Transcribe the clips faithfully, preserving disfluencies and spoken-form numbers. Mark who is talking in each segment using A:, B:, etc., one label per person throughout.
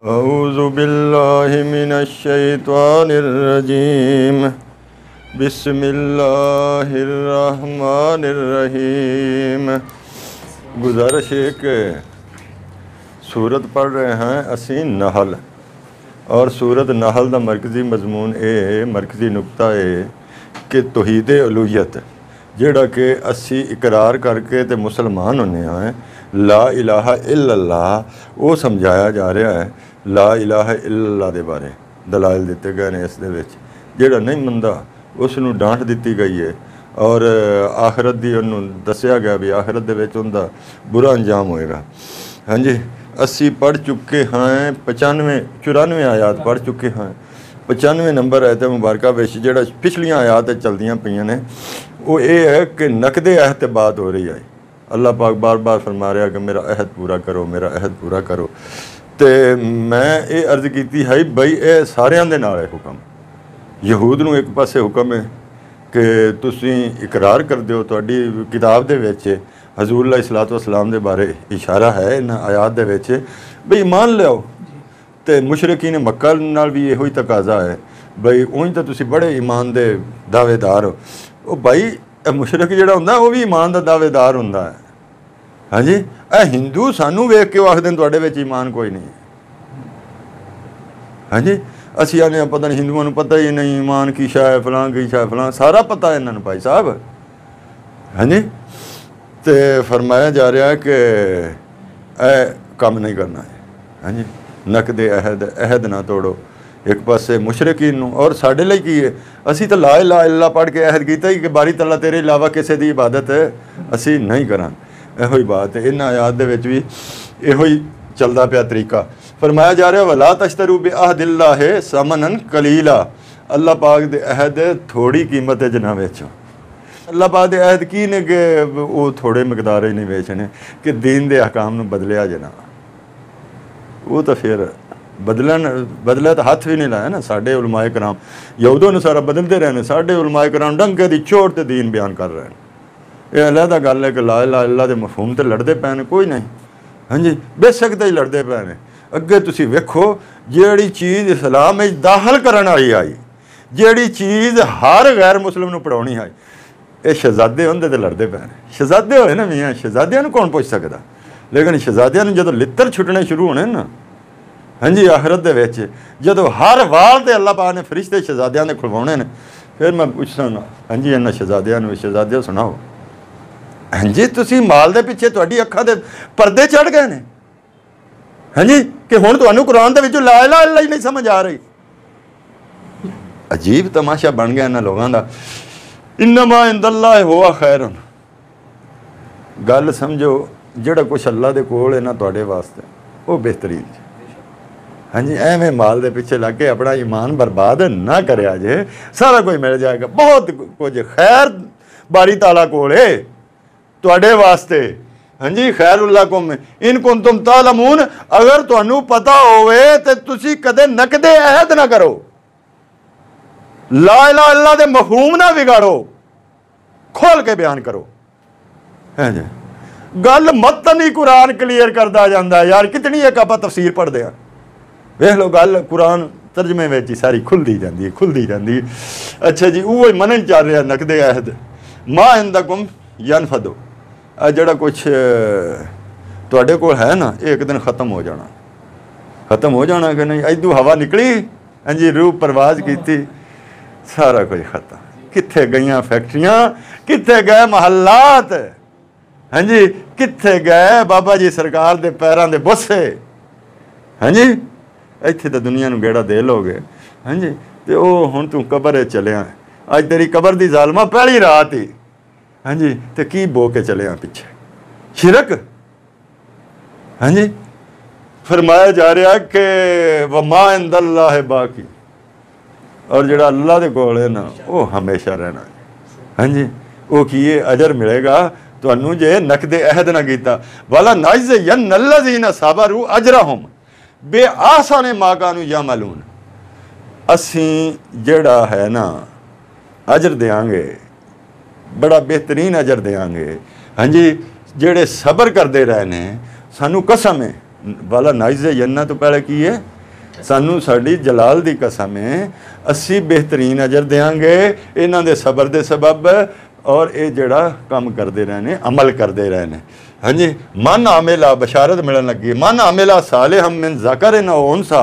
A: औज़ु बिल्लाहि मिनश शैतानिर रजीम बिस्मिल्लाहिर रहमानिर रहीम। गुजारिश है कि सूरत पढ़ रहे हैं असी नहल, और सूरत नहल का मरकजी मजमून ये मरकजी नुकता है कि तौहीद उलूहियत जिहड़ा कि असी इकरार करके तो मुसलमान होने हैं, ला इलाहा इल्लल्लाह वो समझाया जा रहा है। ला इलाहा इल्लल्लाह दे बारे दलाइल दिते गए ने, इस दे विच जिहड़ा नहीं मनदा उसनूं डांट दी गई है, और आखरत दी उन्हों दसिया गया भी आखरत दे विच उनदा बुरा अंजाम होएगा। हाँ जी, असी पढ़ चुके हैं पचानवे चौरानवे आयात पढ़ चुके हैं। पचानवे नंबर आयत मुबारका विच जिहड़ा पिछलियां आयात चलदियां पईयां ने वो ये है कि नकदे अहद ते बात हो रही है। अल्लाह पाक बार बार फरमा रहा कि मेरा अहद पूरा करो, मेरा अहद पूरा करो। तो मैं ये अर्ज़ की है बई ये सारियां दे नाल है हुक्म। यहूद नूं एक पासे हुक्म है कि तुसीं इकरार कर दिओ, तुहाडी किताब दे विच हज़ूर अलैहिस्सलातु वस्सलाम दे बारे इशारा है इन आयात दे विच बई ईमान लियाओ। तो मुशरिकीन मक्का नाल भी इहो ही तकाजा है बई उंज तो तुसीं बड़े ईमान दे दावेदार हो। वो बई मुशरिक जिहड़ा हुंदा वो भी ईमान दा दावेदार हुंदा है। हाँ जी, ए हिंदू सानू वेख के आखदे ने तुहाडे विच ईमान कोई नहीं। हाँ जी, असीं आने पता नहीं हिंदुओं को पता ही नहीं ईमान की शै फलां की शै फलां सारा पता है इन्होंने भाई साहब। हाँ जी, तो फरमाया जा रहा है कि ए काम नहीं करना है। हाँ जी, नकदे अहद अहद ना तोड़ो। एक पासे मुशरिकीन नूं और साडे लई की है, असीं तो ला इलाहा इल्लल्लाह पढ़ के अहद कीता ही कि बारी तला तेरे इलावा किसी की इबादत असीं नहीं करां। इहो ही बात है, इन आयात दे विच भी इहो ही चलदा पिया तरीका। फरमाया जा रहा वला तश्तरू बिअहदिल्लाहि समनन कलीला। अल्लाह पाक दे अहद थोड़ी कीमत च ना बेचो। अल्लाह पाक दे अहद की ने कि वो थोड़े मकदार ही नहीं बेचने कि दीन दे अहकाम नूं बदलिया जना। वो तो फिर बदलन बदलिया तो हथ भी नहीं लाया ना। साडे उलमाए कराम यहूदों ने सारा बदलते रहे हैं, साडे उलमाए कराम डंके दी चोट ते दीन बयान कर रहे हैं। यह अलहदा गल है कि ला इलाहा इल्लल्लाह दे मफहूम तो लड़ते पे ने कोई नहीं। हाँ जी, बेशक तो ही लड़ते पे ने। अगे तुसीं वेखो जिहड़ी चीज़ इस्लाम में दाखल करन वाली आई, जिहड़ी चीज़ हर गैर मुस्लिम नूं पढ़ाउणी आई, ये शहजादे होंदे ते लड़ते पे ने। शहजादे होए ना मियाँ, शहजादियां नूं कौन पुछ सकदा, लेकिन शहजादियां नूं जदों लित्तर छुटने शुरू होने ना, हाँ जी, आखरत दे विच जदों हर वाल ते अल्लाह पाक ने फरिश्ते शहजादियां दे खुलवाउणे ने, फिर मैं पुछदा ना हाँ जी इन्हां शहजादियां नूं शहजादियां सुणाओ। हाँ जी, तुसीं माल दे पिछे तुहाडी अखां दे पर्दे चढ़ गए ने। हाँ जी, कि हुण तुहानूं कुरान दे विचों ला इलाहा इल्लल्लाह ही नहीं समझ आ रही। अजीब तमाशा बन गया इन्हां लोगां दा। इन्नमा इंदल्लाहि हुवा खैरुन। गल समझो जिहड़ा कुछ अल्लाह दे कोल है ना तुहाडे वास्ते वो बेहतरीन है। हाँ जी, एवें माल दे पिछे लग के अपना ईमान बर्बाद ना करिया जे, सारा कुछ मिल जाएगा। बहुत कुछ खैर बारी ताला कोल है तुहाडे वास्ते। हाँ जी, खैरुल्लाकुम इन कुंतुम तालमून। अगर तुहानू पता होवे ते तुसी कदे नकदे अहद ना करो, ला इलाहा इल्लल्लाह दे मफहूम ना बिगाड़ो, खोल के बयान करो। हाँ जी, गल मतन ही कुरान क्लीयर करता जाता है यार। कितनी एक आप तफसीर पढ़ते हैं, वेख लो गल कुरान तर्जमे में ही सारी खुलती जाती है खुलती जाती है। अच्छा जी, वो मनन चल रहा नकदे अहद मा इंदकुम यनफदो। आ जड़ा कुछ तुहाडे कोल है ना एक दिन ख़त्म हो जाना। ख़त्म हो जाना कि नहीं, इदू हवा निकली, हाँ जी, रूह परवाज की, सारा कुछ ख़त्म। कित्थे गईयां फैक्ट्रियां, कित्थे गए महल्लात, हाँ जी, कित्थे गए बाबा जी सरकार दे पैरां दे बुस्से। हाँ जी, इत्थे तो दुनिया नूं गेड़ा दे लोगे। हाँ जी, तो वो हुण तू कबर चलिया, अज तेरी कबर दी जालमा पहली रात ही। हाँ जी, तो की बो के चले पिछे शिरक। हाँ जी, फरमाया जा रहा कि वमा इंदल्लाहि बाकी, और जिहड़ा अल्लाह दे कोल है ना वो हमेशा रहना है। हाँ जी, वो की अजर मिलेगा तुहानू जे नकदे अहद ना कीता। वाला नज़य्यनल्लज़ीना सबरू अजरहुम बेअहसनि मा कानू यअमलून। असीं जिहड़ा है ना अजर देंगे, बड़ा बेहतरीन अजर देंगे। हाँ जी, जेड़े सबर करते रहे ने, सानू कसम है वाला नाइज़े जन्ना तो पहले की है सानू साडी जलाल दी कसम है असी बेहतरीन अजर देंगे इन्हां दे सबर दे सबब और ये जड़ा काम करते रहे ने अमल करते रहे ने। हाँ जी, मन आमेला बशारत मिलन लगी, मन आमेला साले हम मिन ज़कर न उनसा,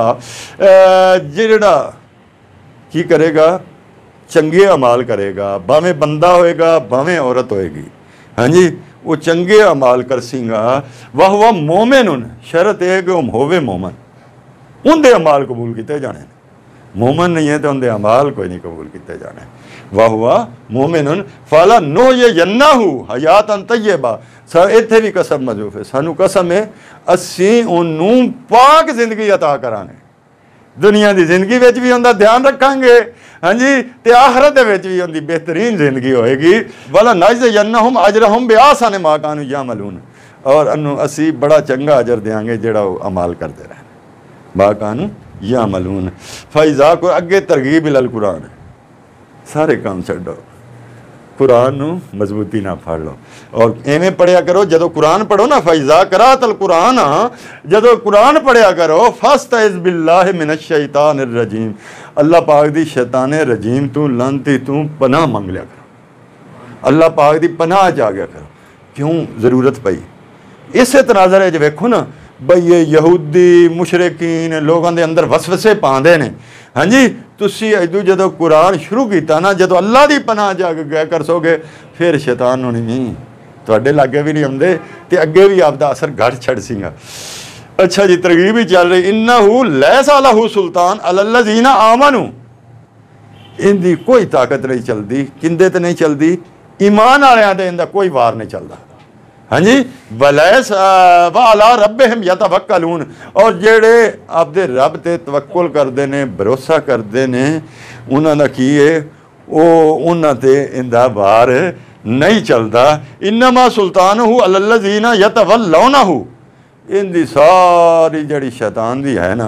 A: जड़ा की करेगा चंगे अमाल करेगा, भावें बंदा होएगा भावें औरत होएगी। हाँ जी, वो चंगे अमाल कर सीगा वाह वाह मोमिन उन शरत है कि वह होवे मोमन, उनके अमाल कबूल किए जाने। मोमन नहीं है तो उनके अमाल कोई नहीं कबूल किए जाने। वाह वाह मोमिन उन फाला नो ये यन्ना हूँ हयात अन तय्यबा। सर इत्थे भी कसम मजूफ है, सानू कसम है असी उन्होंने पाक जिंदगी अता करांगे, दुनिया की जिंदगी विच भी उनका ध्यान रखांगे। हाँ जी, तो आखरत भी उनकी बेहतरीन जिंदगी होएगी। वाला नज यन्नहुम अजरहुम बिआहसनि मा कानू यामलून, और अनु असी बड़ा चंगा अजर देंगे जेड़ा वो अमाल करते रहे मा कानू यामलून। फैज़ा को अगे तरगीब इलल कुरान, सारे काम छड्डो, कुरान नू मजबूती ना फड़ लो और एवें पढ़िया करो। जदों कुरान पढ़ो ना फैज़ा करातल कुरान, जदों कुरान पढ़िया करो फस्तइज़ बिल्लाहि मिनश शैतानिर रजीम, अल्लाह पाक दी शैतान रजीम तू लानती तू पनाह मंग लिया करो, अल्लाह पाक दी पनाह च आ गया करो। क्यों ज़रूरत पई? इस तनाज़र च वेखो ना बई ये यहूदी मुशरिकीन लोगों के अंदर वसवसे पाते हैं। हाँ जी, तुसी अदू जो कुरान शुरू किया ना, जो अल्लाह की पनाह जाग गया कर सोगे फिर शैतान होनी नहीं तुहाडे लागे भी नहीं आते, तो अगे भी आपका असर घट छड़ सीगा। अच्छा जी, तरगीब ही चल रही इन्नहु लैसा लहू सुल्तान अलल्लज़ीना आमनू, इनकी कोई ताकत नहीं चलती, किंदे ते नहीं चलती, ईमान वालियां ते इनका कोई वार नहीं चलता। हाँ जी, वलैस वाला रब्बिहिम यतवक्कलून, और जेड़े आपदे रब ते तवक्कुल करते ने भरोसा करते ने उन्हां दा की है वो उन्हां ते इंदा वार नहीं चलता। इन्नमा सुल्तानहु अलल्लज़ीना यतवल्लौनहु, इनकी सारी जड़ी शैतान दी है ना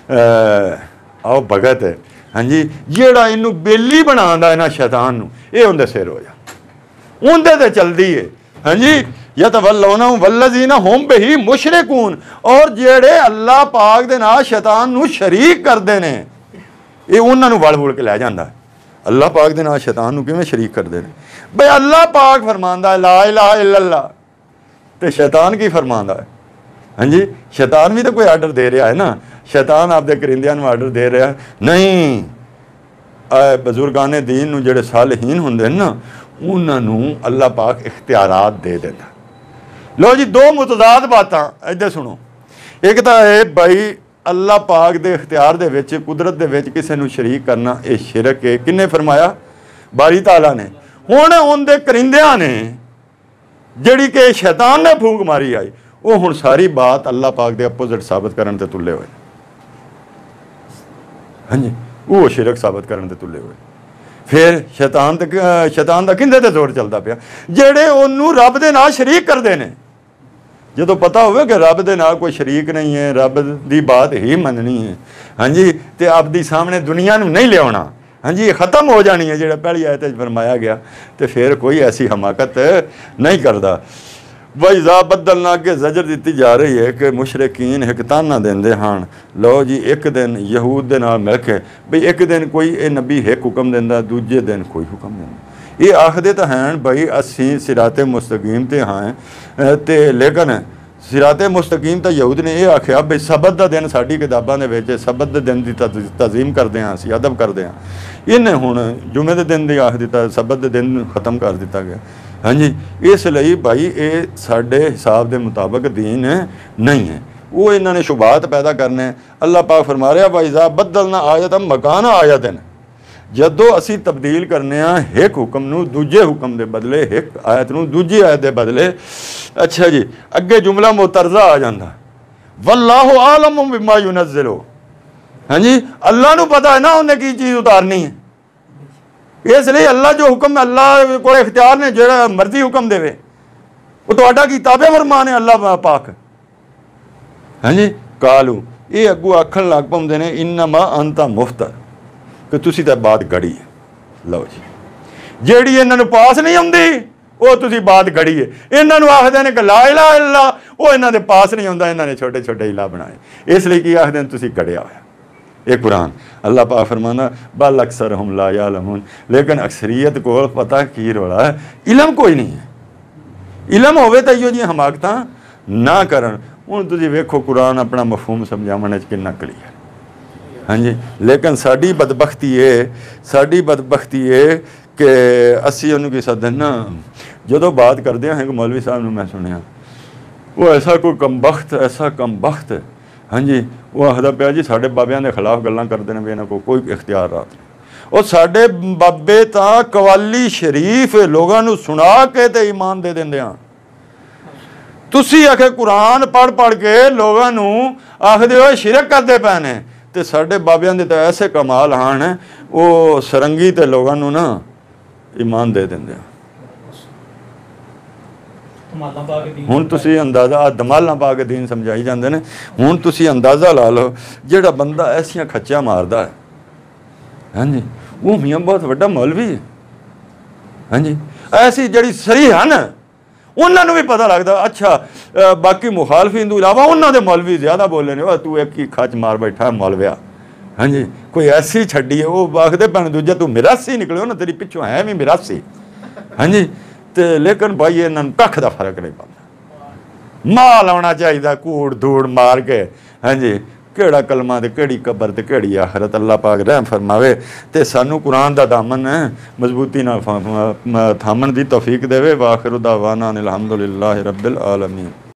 A: आओ भगत है। हाँ जी, जेड़ा इनू बेली बनांदा है ना शैतान नू, ये उनदे सिर हो जा, उनदे ते चलदी है। हाँ जी, यतवल्लौनहु वल्लज़ीना हुम बिही मुशरिकून, और जेड़े अल्लाह पाक दे नाल शैतान नू शरीक करते ने ये उन्हां नू वल वुल के लै जांदा है। अल्लाह पाक दे नाल शैतान नू किवें शरीक करते हैं? बई अल्लाह पाक फरमांदा है ला इलाहा इल्लल्लाह, ते शैतान की फरमांदा है? हाँ जी, शैतान भी तो कोई आर्डर दे रहा है ना, शैतान आपदे करिंदियां नू आर्डर दे रहा है नहीं। बजुर्गाने दीन नू जेड़े सालहीन हुंदे ना उन्होंने अल्लाह पाक इख्तियारात दे देता। लो जी, दो मुतजाद बातां इधर सुनो। एक तो है भाई अल्लाह पाक दे इख्तियार दे विच कुदरत दे विच किसी नू शरीक करना ये शिरक है। किन्ने फरमाया? बारी ताला ने। हुण उनदे करिंदियां ने जिहड़ी कि शैतान ने फूक मारी आई, वो हुण सारी बात अल्लाह पाक दे अपोजिट साबित करन ते तुले होए। हाँ जी, वो शिरक साबित करन ते तुले होए। फिर शैतान तक शैतान का किंदे ते जोर चलता पिया? जेड़े उन्होंने रब दे नाल शरीक करते हैं। जो पता होवे कि रब दे नाल कोई शरीक नहीं है, रब की बात ही मननी है, हाँ जी, तो आपदी सामने दुनिया नूं नहीं लियाना, हाँ जी, खत्म हो जानी है जो पहली आयत फरमाया गया, तो फिर कोई ऐसी हमाकत नहीं करता। वैज़ा बदलना के जजर दी जा रही है कि मुशरिकीन एक ताना देंदे हान। लो जी, एक दिन यहूद दे नाल मिल के बई एक दिन कोई ये नबी एक हुक्म देंदा, दूजे दिन कोई हुक्म देंदा। ये आखदे तो हैं बई असी सिराते मुस्तकीम ते हाँ, ते लेकिन सिराते मुस्तकीम तो यहूद ने यह आख्या बई सबत का दिन साडी किताबां दे विच सबत के दिन की तज़ीम करते हैं, असी अदब करते हैं। इन्हें हुण जुमे के दिन की आख दिता, सबत के दिन खत्म कर दिता गया। हाँ जी, इसलिए भाई ये साढ़े हिसाब के मुताबिक दीन नहीं है, वो इन्होंने शुबात पैदा करने। अल्लाह पाक फरमा रहा वाइज़ा बदलना आयत मकाना आयत है, जदों असी तब्दील करने एक हुक्म नू दूजे हुक्म के बदले, एक आयत नू दूजी आयत के बदले। अच्छा जी, अगे जुमला मुतरजा आ जाता वल्लाहु आलम बिमा युनज़्ज़िलु। हाँ जी, अल्लाह नू पता है ना उन्हें की चीज़ उतारनी है, इसलिए अल्लाह जो हुक्म अल्लाह को इख्तियार ने जो मर्जी हुक्म देवे वो तो की ताबे फरमान है अल्लाह पाक। हाँ जी, कालू ये अगू आखन लग पाते हैं इन्नमा अंता मुफ्तर कि तुसी तो बात गड़ी है। लो जी, जेड़ी इन्होंने पास नहीं आती वो तुसी बात गड़ी है। इन्होंने आखते हैं कि ला इलाहा इल्लल्लाह, वो इन्होंने पास नहीं आता, इन्होंने छोटे छोटे इला बनाए, इसलिए कि आखते हैं तुसी गड़िया होया। ये कुरान अल्लाह पाक फरमाना बल अक्सर हम ला यालमून, लेकिन अक्सरीयत को पता की रोला है, इलम कोई नहीं है। इलम होवे तो इहो जी हमाकतां ना करन। हुण तुसीं वेखो कुरान अपना मफहूम समझावण च किन्ना क्लीयर, हाँ जी, लेकिन साडी बदबख्ती है, साडी बदबख्ती है कि असी उन्होंने की सदन ना जो बात करते हैं कि मौलवी साहब ने मैं सुनिया वो ऐसा कोई कमबख्त ऐसा कमबख्त, हाँ जी, वो आखदा पिया जी साढ़े बाबियां के खिलाफ गल्लां करते हैं भी इन्हां को कोई इख्तियार रात नहीं। और साढ़े बाबे तां कवाली शरीफ लोगों को सुना के ते ईमान दे देंदे आ। तुसी आखे कुरान पढ़ पढ़ के लोगों को आखदे हो शिरक करते पे ने, तो साढ़े बाबियां दे तो ऐसे कमाल हान है वो सरंगी ते लोगों को ना ईमान दे देंदे आ। हुण तुसीं अंदाज़ा दमालां पा के दीन समझाई जाते हैं। हुण तुसीं अंदाज़ा ला लो जिहड़ा बंदा ऐसियां खच्चा मारदा है, हाँ जी, वो मियाँ बहुत वड्डा मौलवी है, हाँ जी, ऐसी जिहड़ी सरी है ना उन्होंने भी पता लगता अच्छा बाकी मुखालफिन तो इलावा उन्होंने मौलवी ज़्यादा बोले ने, तू एक ही खच मार बैठा मौलविया, हाँ जी, कोई ऐसी छड्डी है वो आखदे भैन दूजा तू मिरासी निकलियो ना, तेरी पिछों है भी मिरासी, हाँ जी, तो लेकिन भाई इन्हों कख का फर्क नहीं पता। माल आना चाहिए कूड़ धूड़ मार के, हाँ जी, केड़ा कलमा ते केड़ी कबर ते केड़ी आखरत। अल्लाह पाक रहम फरमावे ते सानू कुरान दा दामन मजबूती नाल थामन दी तौफीक देवे। वाखिर दावाना अनिल हम्दुलिल्लाहि रब्बिल आलमीन।